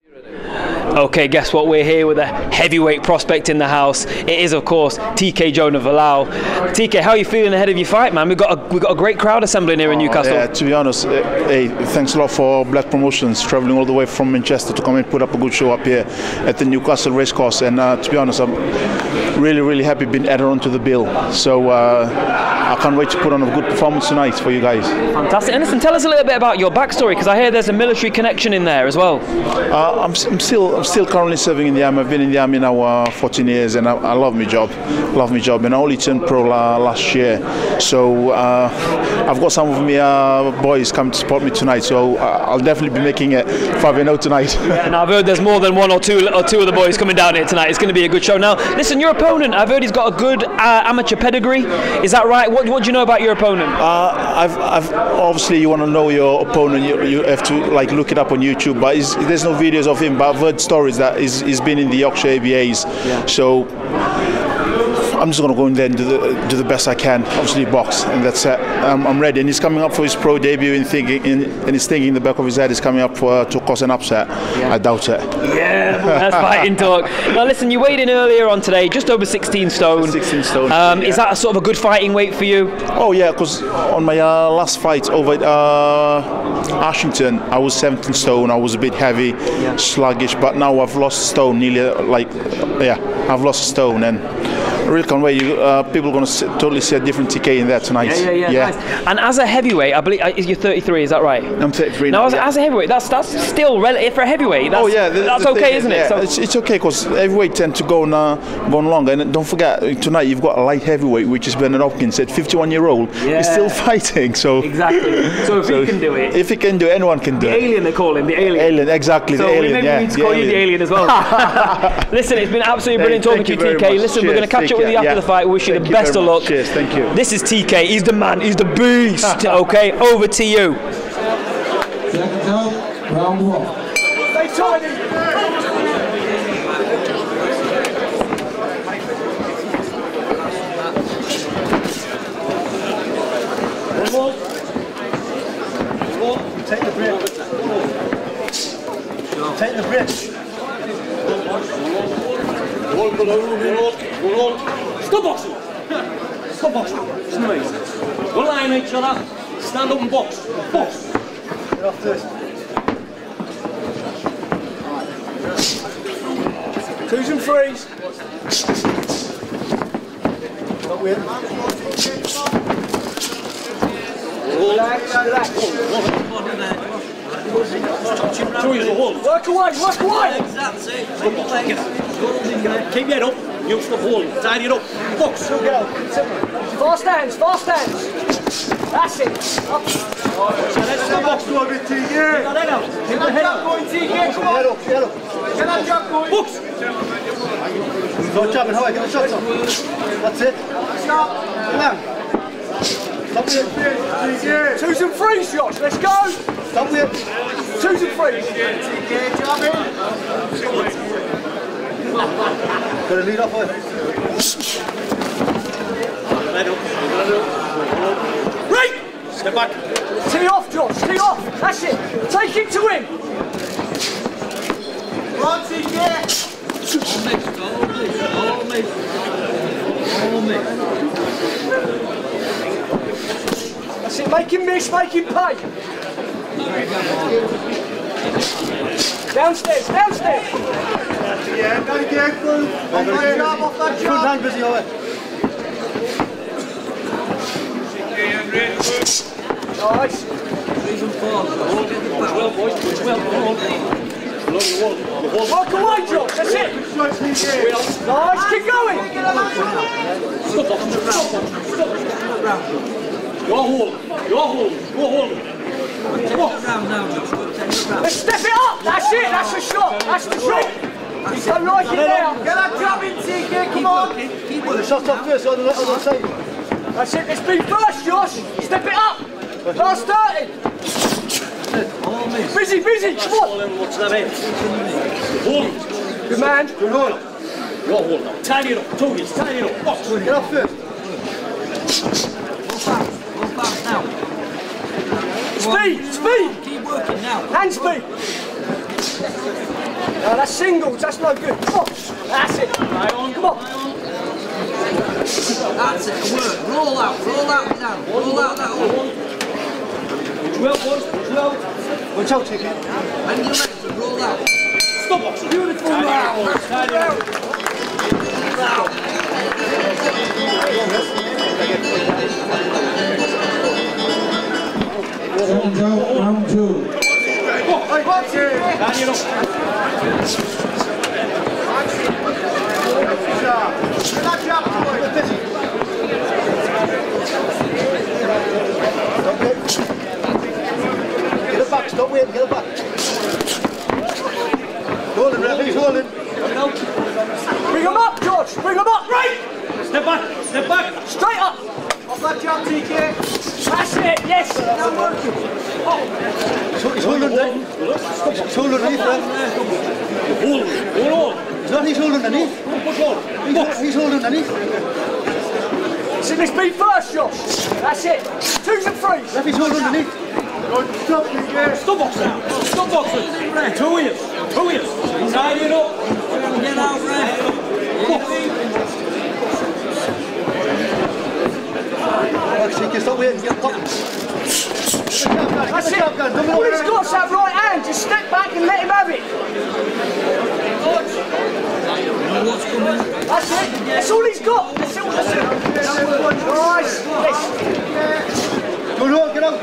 Okay, guess what? We're here with a heavyweight prospect in the house. It is, of course, TK Jone Volau. TK, how are you feeling ahead of your fight, man? We've got a great crowd assembling here in Newcastle. Yeah, to be honest, hey, thanks a lot for Black Promotions traveling all the way from Manchester to come and put up a good show up here at the Newcastle Racecourse. And to be honest, I'm really happy being added onto the bill. So I can't wait to put on a good performance tonight for you guys. Fantastic. And listen, tell us a little bit about your backstory, because I hear there's a military connection in there as well. I'm still currently serving in the army. I've been in the army now 14 years, and I love my job. And I only turned pro last year, so I've got some of my boys come to support me tonight. So I'll definitely be making it 5-0 tonight. Yeah, and I've heard there's more than one or two of the boys coming down here tonight. It's going to be a good show. Now, listen, your opponent, I've heard he's got a good amateur pedigree. Is that right? What do you know about your opponent? I've obviously, you want to know your opponent, you have to like look it up on YouTube. But there's no videos of him. But I've heard stories that he's been in the Yorkshire ABAs. Yeah. So I'm just going to go in there and do the best I can. Obviously box, and that's it. I'm ready. And he's coming up for his pro debut, and he's thinking in the back of his head he's coming up to cause an upset. Yeah. I doubt it. Yeah, that's fighting talk. Now listen, you weighed in earlier on today, just over 16 stone. 16 stone. Yeah. Is that a sort of a good fighting weight for you? Oh yeah, because on my last fight over at Ashington, I was 17 stone. I was a bit heavy, yeah, sluggish, but now I've lost stone, nearly I've lost a stone, and I really can't wait. People are going to totally see a different TK in there tonight. Yeah. Nice. And as a heavyweight, I believe you're 33. Is that right? I'm 33 now. Now, as a heavyweight, that's still relative for a heavyweight. That's okay, isn't it? So it's okay, because heavyweight tend to go longer. And don't forget, tonight you've got a light heavyweight, which is Bernard Hopkins, at 51-year-old. Yeah. He's still fighting. So exactly. So if he can do it, if he can do it, anyone can do it. The alien, they call him, the alien. Alien, exactly. So the alien. Maybe we need to call you the alien as well. Listen, it's been absolutely brilliant talking to you, TK. Listen, we're going to catch up with you after the fight. Wish you the best of luck. Cheers, thank you. This is TK. He's the man. He's the beast. Okay, over to you. Round one. Stay tidy. Take the grip. Take the grip. Stop boxing! Stop boxing! It's nice. Don't lie on each other. Stand up and box. Box. Get off this. 2s and 3s. Not weird. Relax. Work away! That's it. Keep your head up. You stop holding. Tidy it up. Box. Fast hands. That's it. Up. Let's go box to a bit, TK. Get that jump going, TK. Come on. Get up. Get that jump going. Box. Go jumping high. Get the shots on. That's it. Stop. Come on. Stop it. 2s and 3s, Josh. Let's go. Stop it. 2s and 3s. TK, jumping. Got to lead off with. Right! Step back. Tee off, Josh. Tee off. That's it. Take it to him. Run, TK. That's it. Make him miss. Make him pay. Downstairs. Yeah, gotta get through. Off that job, off that job. Good hand, busy away. Nice. 3s and 4s. Hold it well, boys. Well, Walk away, Josh. That's it. Nice. Keep going. You're holding. Let's step it up. That's it. That's the shot. That's the shot. He's done right in there. Get that jump in, TK. Come on. Keep the shot up first on the side. That's it. Let's be first, Josh. Step it up. Last 30. Busy. Come on. What's that in? Hold. Good man. Good hold. You're holding. Tidy it up. Toes. Tidy it up. Box. Get up first. Go fast now. Speed. Keep working now. Hand speed. No, that's singles, that's no good. Come on. That's it. Come on. That's it, work. Roll out down. Roll out that one. Well, boys, well. Watch out, take it. And your legs and roll out. Stop boxing. Beautiful round. Round 2. Get it back, stop waiting, get it back. Holding, ref, he's holding. Bring him up, George, bring him up, right! Step back. Straight up! Off that jump, TK. That's it, yes! Now working. He's holding underneath. He's holding underneath, ref. Hold on. He's holding underneath. He's holding underneath. See this beat first, Josh. That's it. 2s and 3s. Ref, he's holding underneath. Stop, TK. Stop boxing. Stop boxing. 2 ears. Tidy it up. Get out, ref. Stop waiting. That's it. All he's got is that right hand. Just step back and let him have it. That's it. That's all he's got. That's it. Nice. Yes. Get out.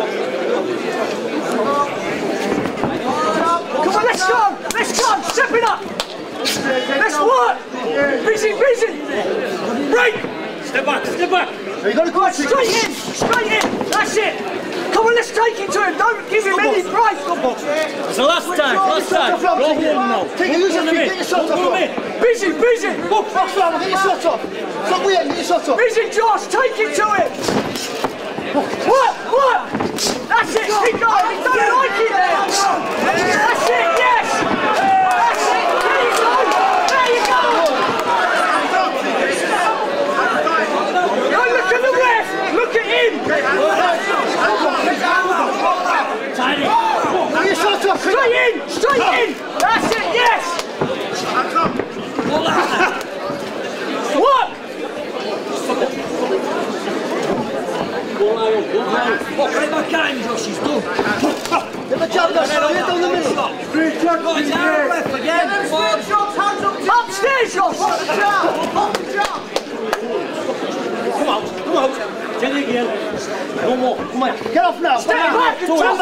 Come on, let's go. Step it up. Let's work. Busy. Break. Step back. You got to go straight in. That's it. Come on, let's take it to him. Don't give him any break. It's the last time. Go home now. Take it, use your feet. Get your shot off. Busy. Box round, get your shot off. Stop waiting, get your shot off. Busy, Josh. Take it to him. What? That's it. Keep going. He don't like it there. That's it. Yes. That's it. There you go. Look at the ref! Look at him! Straight in! That's it, yes! What? Right back at him, Josh, he's done. Get the jab down the middle. He's out, ref, again. Upstairs, Josh! Come out. Get it again. No more. Come on. Get off now. Step back.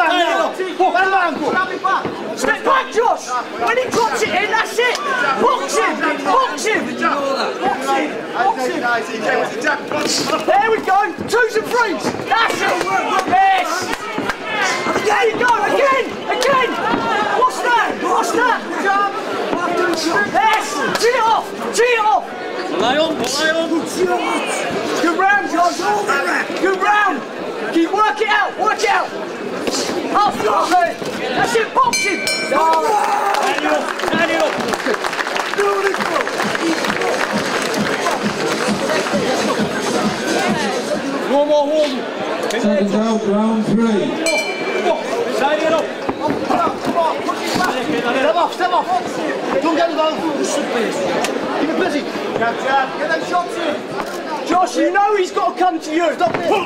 Step back, Josh. When he drops it in, that's it. Box him. There we go. 2s and 3s. That's it. Yes. There you go. Again. What's that? Yes. Tee it off. Lie on. Good round, Josh. Good round. Work it out. Up. That's it. Boxing. Stand it up. No more holding. Seconds out, round 3. Stand it up. Step off. Don't get involved. Keep it busy. Get them shots in. Josh, you know he's got to come to you. Stop it.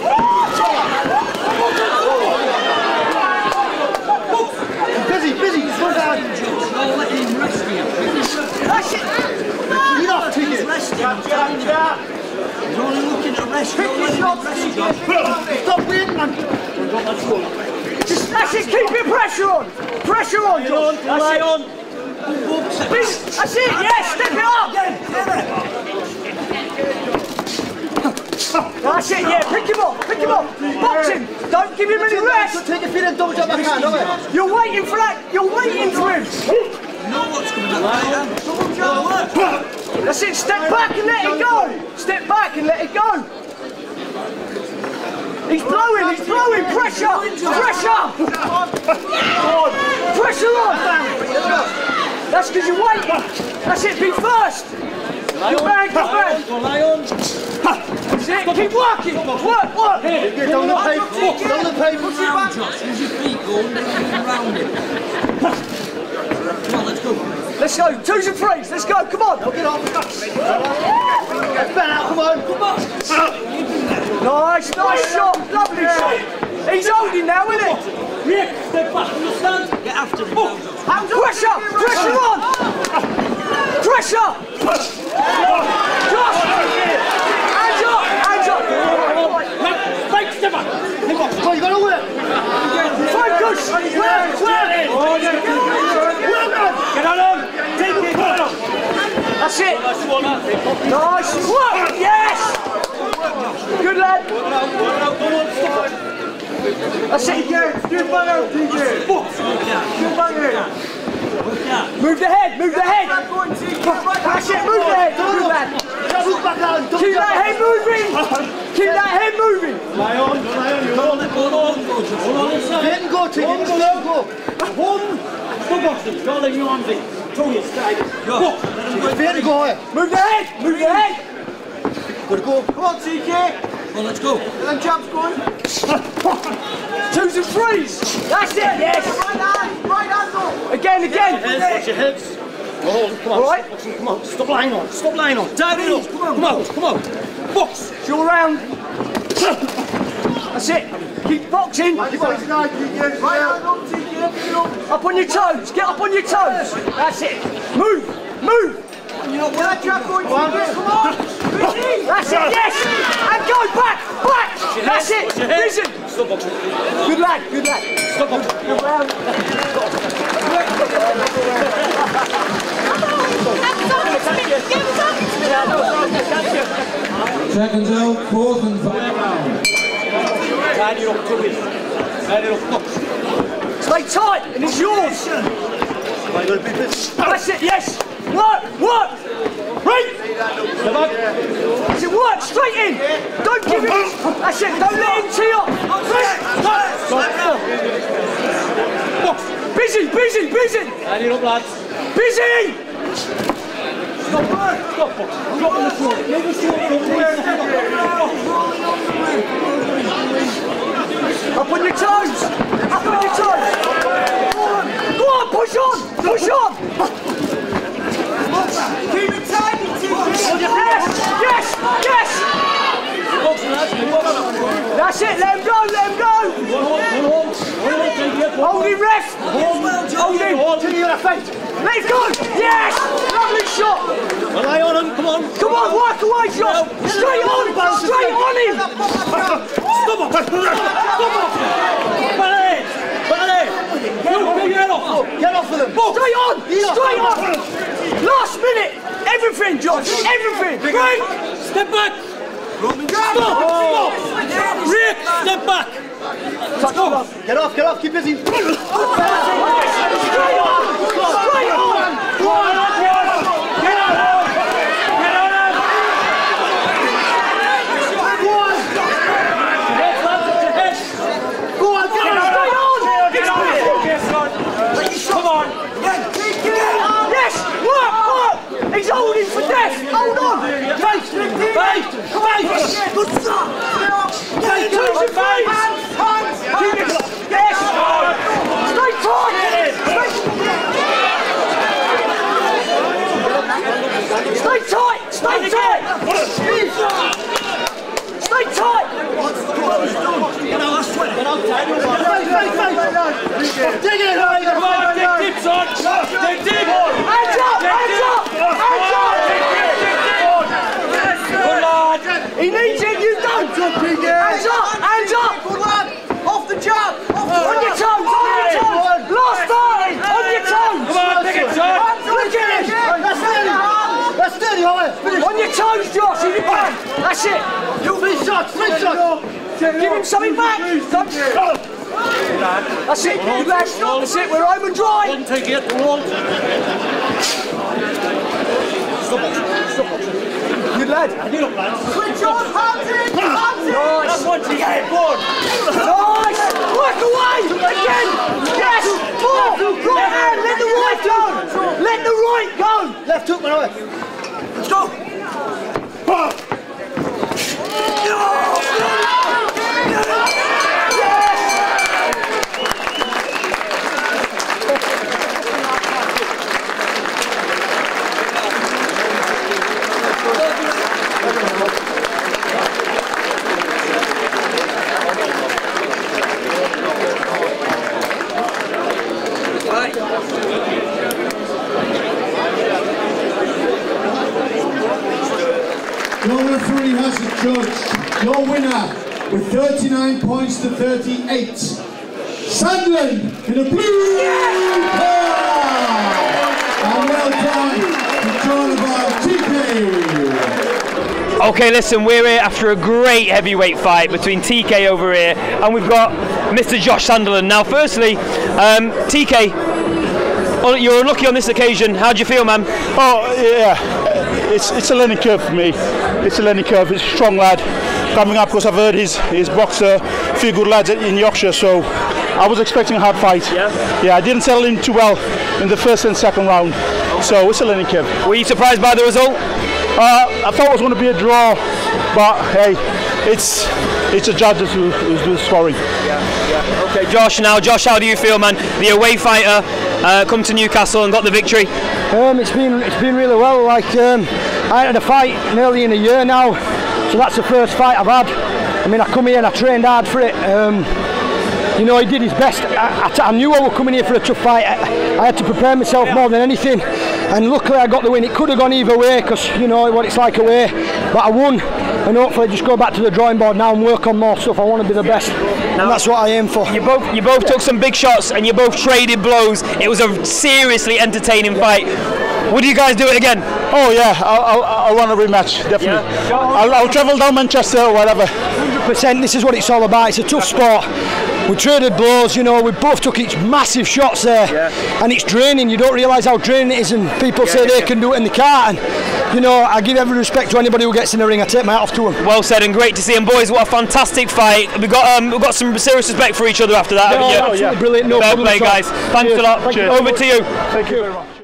Busy. Slow down. Don't let him rest here. That's it. Lead off, take it. He's only looking at rest. Don't let him rest. Stop waiting, man. That's it. Keep your pressure on. Josh. Lie on. That's it. Yes. Step it up. That's it, yeah, pick him up. Box him. Don't give him any rest. Take your feet and double jump backhand, don't you? You're waiting for him. You know what's coming up right hand. Double jump. That's it, step back and let it go. He's blowing. Pressure. Pressure on. That's because you're waiting. That's it, be first. Good man. Lie on. That's it, keep working. Work. Get down the paper. Push it back. Josh, use your feet, go under and round him. Let's go. 2s and 3s. Let's go. Come on. Get off. Ben out. Come on. Come on. Nice. Nice shot. Lovely shot. He's holding now, isn't he? Rick, step back. Understand? Get after him. Pressure. Pressure on. Pressure. Josh. Hands up. Hands up. Right, step back. Come on, you got to win. Focus. Where? Get on him. Take it. Get on him. That's it. Nice. Whoa. Yes. Good lad. That's it. Good bang out, DJ. Good bang out. Move the head. Move the head. That's it. Move the head. Good lad. Keep that head moving. Keep that head moving. Lie on. Hold on. Let him go, Tig. Let him go. Hold on. Stop boxing. Don't let your arms in. Throw your stride. Go. Let him go. Move the head. Move the head. Good go. Come on, TK. Well, let's go. Get them jumps going. 2s and 3s. That's it. Yes. Right hand. Again. Watch your hips. Hold. Come on. All right. Come on. Stop lying on. Stop lying on. Down it up. Come on. Box. It's all round. That's it. Keep boxing. Right hand up, TK. Up on your toes. Get up on your toes. That's it. Move. You know where that jab going? Come on. That's it. Yes. And go back. That's it. Vision. Stop boxing. Good lad. Stop boxing. Good round. Seconds out, 4th and 5 round. Tidy it up, Toby. Tidy it up, box. Stay tight, and it's yours. That's it, yes. Work. Right. That's it, work, straight in. Don't give him. That's it, don't let him tee up. Box. Busy. Tidy it up, lads. Busy. Stop boxing. Drop on the floor. Leave the shoulder Up on your toes. Go on, push on. Keep it tight. Yes. That's it, let him go. Hold him, ref. Hold him. Till you're gonna faint. Let it go. Yes. Lovely shot. Lie on him. Come on, walk away, Josh. Straight on him. Stop it. Get off of them. Straight on. Last minute. Everything, Josh. Everything. Right. Step back. Stop. Rick, step back. Get off. Keep busy. Straight on. He's holding for death! Hold on! Face! Come on! Good stop! Yes! Stay tight! Stay tight! Stay tight! Dig it! Come on, take dips on! Take dips! Hands up! He needs it, you don't! Hands up! Good lad! Off the jab! On your toes! Last starting! On your toes! Come on, take it, son! Look at him! That's steady, on your toes, Josh, if you can! That's it! Three shots! Give him something back! That's it, good lad! That's it, we're home and dry! Don't take it, roll! Stop it! Good lad! Switch on, hands in! Nice! That's one to get it, board! Nice! Work away! Again! Yes! More! Right hand! Let the right go! Let the right go! Left hook, my right! Let's go! referee has adjudged your winner with 39 points to 38. Sandland in the blue corner. And well done to Jone Volau, TK. Okay, listen, we're here after a great heavyweight fight between TK over here, and we've got Mr. Josh Sandland. Now, firstly, TK, you're unlucky on this occasion. How do you feel, man? Oh, yeah. It's a learning curve for me. It's a learning curve. He's a strong lad coming up because I've heard his boxer, a few good lads in Yorkshire, so I was expecting a hard fight. Yeah, I didn't settle in too well in the first and second round, so it's a learning curve. Were you surprised by the result? I thought it was going to be a draw, but hey, it's the judges who do the scoring. Yeah. Okay, Josh, how do you feel, man? The away fighter come to Newcastle and got the victory. It's been really well. Like I had a fight nearly in a year now, so that's the first fight I've had. I mean, I come here and I trained hard for it. You know, he did his best. I knew I was coming here for a tough fight. I had to prepare myself more than anything, and luckily I got the win. It could have gone either way because you know what it's like away, but I won, and hopefully just go back to the drawing board now and work on more stuff. I want to be the best, and that's what I aim for. You both took some big shots and you both traded blows. It was a seriously entertaining fight. Would you guys do it again? Oh yeah, I want a rematch, definitely. Yeah. I'll travel down Manchester or whatever. 100%. This is what it's all about. It's a tough sport. We traded blows, you know, we both took each massive shots there, and it's draining. You don't realise how draining it is, and people say they can do it and they can't. And you know, I give every respect to anybody who gets in the ring. I take my hat off to them. Well said, and great to see them, boys. What a fantastic fight. We've got some serious respect for each other after that, haven't you? Brilliant. No Fair problem play, guys. Thanks a lot. Cheers. Over to you. Thank you very much.